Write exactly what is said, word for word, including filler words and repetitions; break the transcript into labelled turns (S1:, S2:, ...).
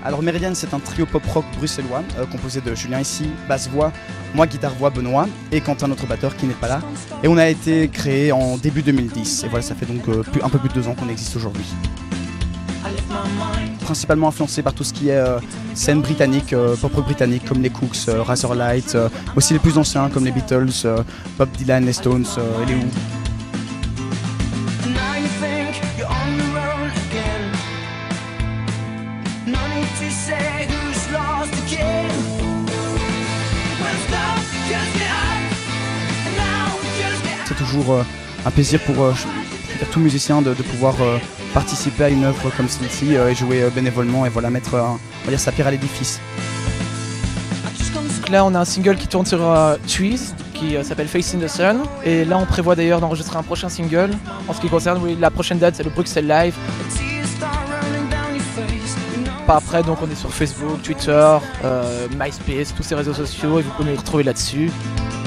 S1: Alors Meridian, c'est un trio pop-rock bruxellois euh, composé de Julien ici, basse-voix, moi guitare-voix, Benoît et Quentin, notre batteur qui n'est pas là. Et on a été créé en début deux mille dix et voilà, ça fait donc euh, plus, un peu plus de deux ans qu'on existe aujourd'hui. Principalement influencé par tout ce qui est euh, scène britannique, euh, pop-rock britannique comme les Cooks, euh, Razorlight, euh, aussi les plus anciens comme les Beatles, euh, Bob Dylan, les Stones euh, et les Who. C'est toujours euh, un plaisir pour euh, tout musicien de, de pouvoir euh, participer à une œuvre comme celle-ci euh, et jouer euh, bénévolement et voilà, mettre euh, on va dire, sa pierre à l'édifice.
S2: Là on a un single qui tourne sur euh, Trees qui euh, s'appelle Face in the Sun et là on prévoit d'ailleurs d'enregistrer un prochain single. En ce qui concerne oui, la prochaine date c'est le Bruxelles Live. Pas après donc on est sur Facebook, Twitter, euh, MySpace, tous ces réseaux sociaux et vous pouvez nous retrouver là-dessus.